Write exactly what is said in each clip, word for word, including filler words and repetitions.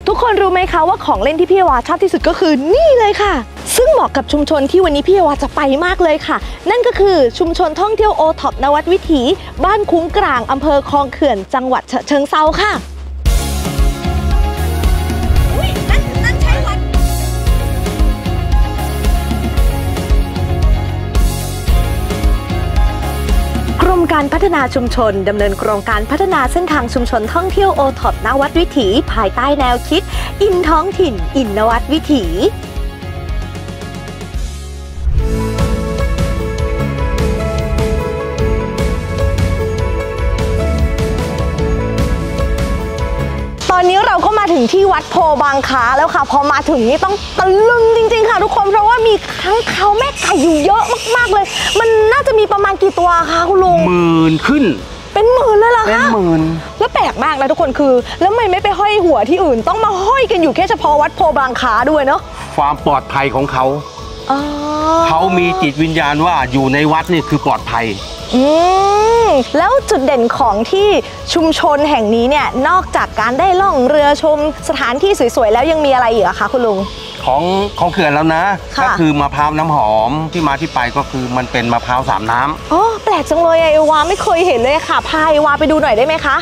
ทุกคนรู้ไหมคะว่าของเล่นที่พี่วาชอบที่สุดก็คือนี่เลยค่ะซึ่งเหมาะกับชุมชนที่วันนี้พี่วาจะไปมากเลยค่ะนั่นก็คือชุมชนท่องเที่ยวโอท็อปนวัดวิถีบ้านคุ้งกลางอำเภอคลองเขื่อนจังหวัดฉะเชิงเทราค่ะกรมการพัฒนาชุมชนดำเนินโครงการพัฒนาเส้นทางชุมชนท่องเที่ยวโอท็อปนวัดวิถีภายใต้แนวคิดอินท้องถิ่นอินนวัดวิถีตอนนี้เราก็มาถึงที่วัดโพบางค้าแล้วค่ะพอมาถึงนี่ต้องตะลึงจริงๆค่ะทุกคนเพราะว่ามีค้างคาวแม่ไก่อยู่เยอะมากๆเลยมันน่าจะมีประมาณกี่ตัวคะคุณลุงหมื่นขึ้นเป็นหมื่นเลยเหรอคะเป็นหมื่นแล้วแปลกมากนะทุกคนคือแล้วทำไมไม่ไปห้อยหัวที่อื่นต้องมาห้อยกันอยู่แค่เฉพาะวัดโพบางค้าด้วยเนาะความปลอดภัยของเขาเขามีจิตวิญญาณว่าอยู่ในวัดนี่คือปลอดภัยอืมแล้วจุดเด่นของที่ชุมชนแห่งนี้เนี่ยนอกจากการได้ล่องเรือชมสถานที่สวยๆแล้วยังมีอะไรอีกอะคะคุณลุงของของเขื่อนแล้วนะก็คือมะพร้าวน้ำหอมที่มาที่ไปก็คือมันเป็นมะพร้าวสามน้ำอ๋อแปลกจังเลยไอวาไม่เคยเห็นเลยค่ะพาไอวาไปดูหน่อยได้ไหมคะ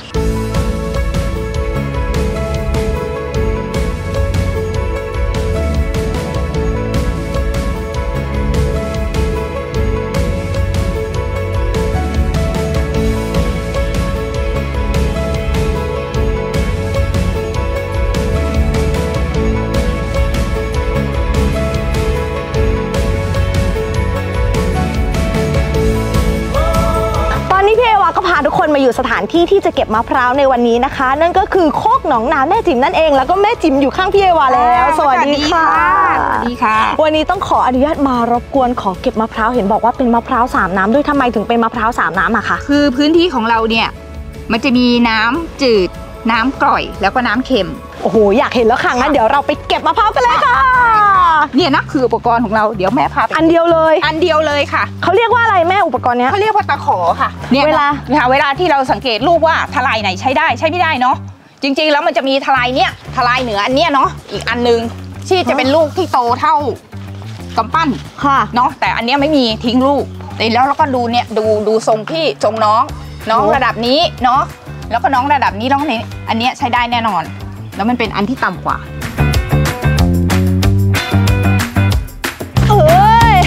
ก็พาทุกคนมาอยู่สถานที่ที่จะเก็บมะพร้าวในวันนี้นะคะนั่นก็คือโคกหนองนาแม่จิ๋มนั่นเองแล้วก็แม่จิ๋มอยู่ข้างพี่เอวาแล้วสวัสดีค่ะสวัสดีค่ะวันนี้ต้องขออนุญาตมารบกวนขอเก็บมะพร้าวเห็นบอกว่าเป็นมะพร้าวสามน้ำด้วยทำไมถึงเป็นมะพร้าวสามน้ำอะคะคือพื้นที่ของเราเนี่ยมันจะมีน้ำจืดน้ำกร่อยแล้วก็น้ำเค็มโอ้โหอยากเห็นแล้วค่ะงั้นเดี๋ยวเราไปเก็บมะพร้าวกันเลยค่ะเนี่ยนะคืออุปกรณ์ของเราเดี๋ยวแม่พาอันเดียวเลยอันเดียวเลยค่ะเขาเรียกว่าอะไรแม่อุปกรณ์เนี้ยเขาเรียกว่าตะขอค่ะเนี่ยเวลาเวลาที่เราสังเกตรูปว่าทลายไหนใช้ได้ใช้ไม่ได้เนาะจริงๆแล้วมันจะมีทลายเนี้ยทลายเหนืออันเนี้ยเนาะอีกอันนึงที่จะเป็นลูกที่โตเท่ากำปั้นค่ะเนาะแต่อันเนี้ยไม่มีทิ้งลูกแล้วเราก็ดูเนี่ยดูดูทรงพี่ทรงน้องน้องระดับนี้เนาะแล้วก็น้องระดับนี้น้องนี้อันเนี้ยใช้ได้แน่นอนแล้วมันเป็นอันที่ต่ำกว่าเอ้ย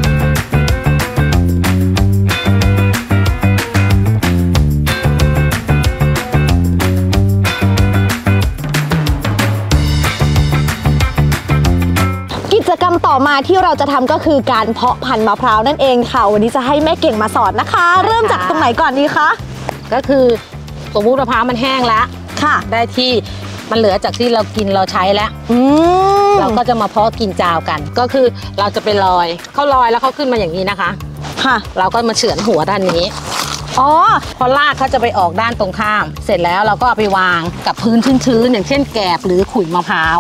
กิจกรรมต่อมาที่เราจะทำก็คือการเพาะพันธุ์มะพร้าวนั่นเองค่ะวันนี้จะให้แม่เก่งมาสอนนะคะเริ่มจากตรงไหนก่อนดีคะก็คือสมมุติมะพร้าวมันแห้งแล้วค่ะได้ที่มันเหลือจากที่เรากินเราใช้แล้วเราก็จะมาเพาะกินจาวกันก็คือเราจะไปลอยเขาลอยแล้วเขาขึ้นมาอย่างนี้นะคะค่ะเราก็มาเฉือนหัวด้านนี้อ๋อพอรากเขาจะไปออกด้านตรงข้ามเสร็จแล้วเราก็เอาไปวางกับพื้นชื้นๆอย่างเช่นแกบหรือขุยมะพร้าว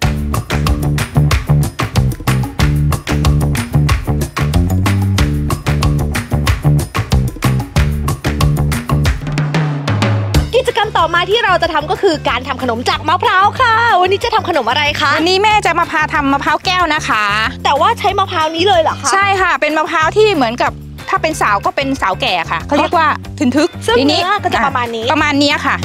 ต่อมาที่เราจะทำก็คือการทำขนมจากมะพร้าวค่ะวันนี้จะทำขนมอะไรคะวันนี้แม่จะมาพาทำมะพร้าวแก้วนะคะแต่ว่าใช้มะพร้าวนี้เลยเหรอคะใช่ค่ะเป็นมะพร้าวที่เหมือนกับถ้าเป็นสาวก็เป็นสาวแก่ค่ะเขาเรียกว่าทึนทึกซึ่งเนื้อก็จะประมาณนี้ประมาณนี้ค่ะ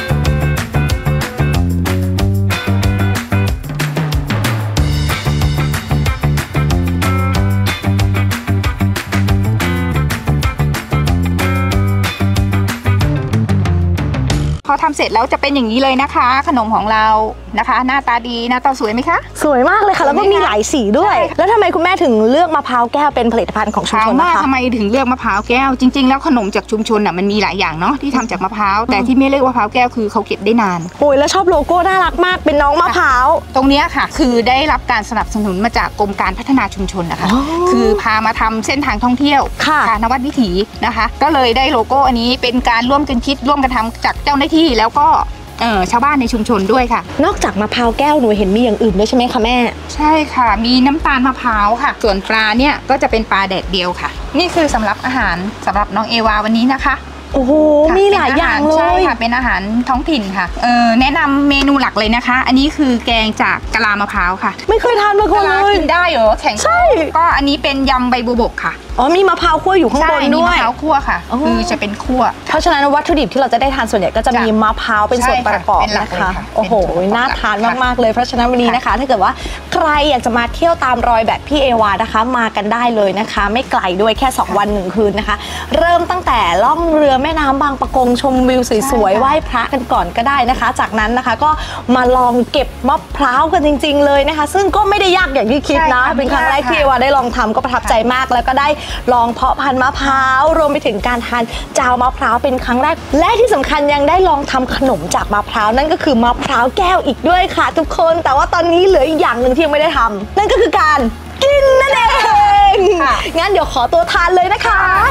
พอทำเสร็จแล้วจะเป็นอย่างนี้เลยนะคะขนมของเรานะคะหน้าตาดีหน้าตาสวยไหมคะสวยมากเลยค่ะแล้วก็มีหลายสีด้วยแล้วทำไมคุณแม่ถึงเลือกมะพร้าวแก้วเป็นผลิตภัณฑ์ของชุมชนนะคะทำไมถึงเลือกมะพร้าวแก้วจริงๆแล้วขนมจากชุมชนน่ะมันมีหลายอย่างเนาะที่ทำจากมะพร้าวแต่ที่ไม่เรียกมะพร้าวแก้วคือเขาเก็บได้นานโอ้ยแล้วชอบโลโก้น่ารักมากเป็นน้องมะพร้าวตรงนี้ค่ะคือได้รับการสนับสนุนมาจากกรมการพัฒนาชุมชนนะคะคือพามาทำเส้นทางท่องเที่ยวค่ะนวัดวิถีนะคะก็เลยได้โลโก้อันนี้เป็นการร่วมกันคิดร่วมกันทำจากเจ้าหน้าที่แล้วก็เออชาวบ้านในชุมชนด้วยค่ะนอกจากมะพร้าวแก้วหนูเห็นมีอย่างอื่นด้วยใช่ไหมคะแม่ใช่ค่ะมีน้ำตาลมะพร้าวค่ะส่วนปลาเนี่ยก็จะเป็นปลาแดดเดียวค่ะนี่คือสำหรับอาหารสำหรับน้องเอวาวันนี้นะคะโอ้โหมีหลายอย่างเลยใช่ค่ะเป็นอาหารท้องถิ่นค่ะเออแนะนำเมนูหลักเลยนะคะ อันนี้คือแกงจากกะลามะพร้าวค่ะไม่เคยทานมาก่อนกะเลลาย กินได้เหรอแข็งใช่ก็อันนี้เป็นยำใบบัวบกค่ะอ๋อมีมะพร้าวคั่วอยู่ข้างบนใช่มีด้วมะยพร้าวคั่วค่ะอ๋อคือจะเป็นคั่วเพราะฉะนั้นวัตถุดิบที่เราจะได้ทานส่วนใหญ่ก็จะมีจ้ะมะพร้าวเป็นส่วนประกอบใช่ค่ะเป็นหลันะกเลยคะค่ะโอ้โหเป็นส่วนประกอบน่าทานค่ะมากๆเลยเพราะฉะนั้นวันนี้นะคะ ถ้าเกิดว่าใครอยากจะมาเที่ยวตามรอยแบบพี่เอวานะคะ มากันได้เลยนะคะ ไม่ไกลด้วยแค่สองวันหนึ่งคืนนะคะ เริ่มตั้งแต่ล่องเรือแม่น้ำบางปะกงชมวิวสวยๆไหว้พระกันก่อนก็ได้นะคะ จากนั้นนะคะก็มาลองเก็บมะพร้าวกันจริง ๆเลยนะคะ ซึ่งก็ไม่ได้ยากอย่างที่คิดนะใช่ค่ะเป็นครั้งแรกที่เอวาได้ลองทำก็ประทับใจมาก แล้วก็ได้ลองเพาะพันธุ์มะพร้าวรวมไปถึงการทานจาวมะพร้าวเป็นครั้งแรก และที่สำคัญยังได้ลองทำขนมจากมะพร้าวนั่นก็คือมะพร้าวแก้วอีกด้วยค่ะทุกคนแต่ว่าตอนนี้เหลืออีกอย่างหนึ่งที่ยังไม่ได้ทำนั่นก็คือการกินนั่นเองค่ะงั้นเดี๋ยวขอตัวทานเลยนะคะ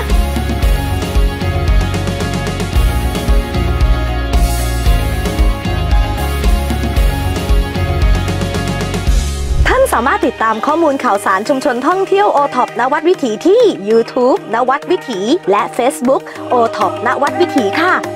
ท่านสามารถติดตามข้อมูลข่าวสารชุมชนท่องเที่ยว โอ ท็อป ณ วัดวิถีที่ ยูทูบ ณ วัดวิถี และ เฟซบุ๊ก โอ ท็อป ณ วัดวิถีค่ะ